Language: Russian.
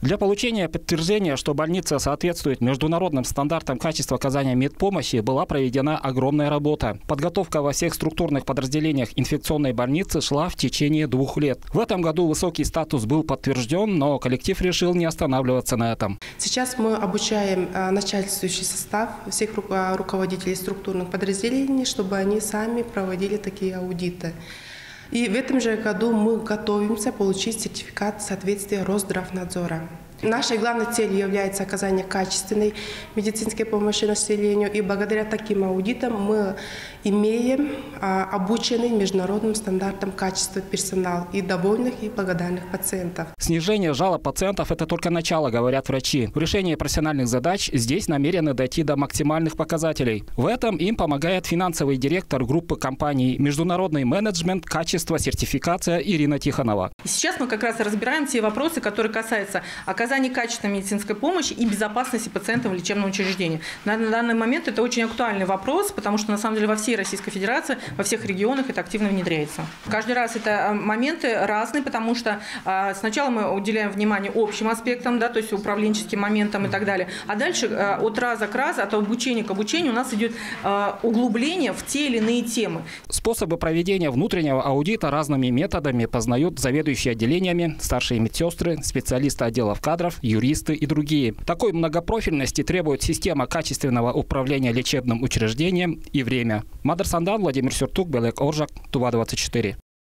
Для получения подтверждения, что больница соответствует международным стандартам качества оказания медпомощи, была проведена огромная работа. Подготовка во всех структурных подразделениях инфекционной больницы шла в течение 2 лет. В этом году высокий статус был подтвержден, но коллектив решил не останавливаться на этом. Сейчас мы обучаем начальствующий состав всех руководителей структурных подразделений, чтобы они сами проводили такие аудиты. И в этом же году мы готовимся получить сертификат соответствия Росздравнадзора. Нашей главной целью является оказание качественной медицинской помощи населению. И благодаря таким аудитам мы имеем обученный международным стандартам качества персонал и довольных и благодарных пациентов. Снижение жалоб пациентов – это только начало, говорят врачи. В решении профессиональных задач здесь намерены дойти до максимальных показателей. В этом им помогает финансовый директор группы компаний «Международный менеджмент, качество, сертификация» Ирина Тихонова. Сейчас мы как раз разбираем те вопросы, которые касаются оказания качественной медицинской помощи и безопасности пациентов в лечебном учреждении. На данный момент это очень актуальный вопрос, потому что на самом деле во всей Российской Федерации, во всех регионах это активно внедряется. Каждый раз это моменты разные, потому что сначала мы уделяем внимание общим аспектам, да, то есть управленческим моментам и так далее, а дальше от раза к разу, от обучения к обучению у нас идет углубление в те или иные темы. Способы проведения внутреннего аудита разными методами познают заведующие отделениями, старшие медсестры, специалисты отделов кадров, юристы и другие. Такой многопрофильности требует система качественного управления лечебным учреждением и время. Мадар Сандан, Владимир Сюртук, Белек Оржак, Тува 24.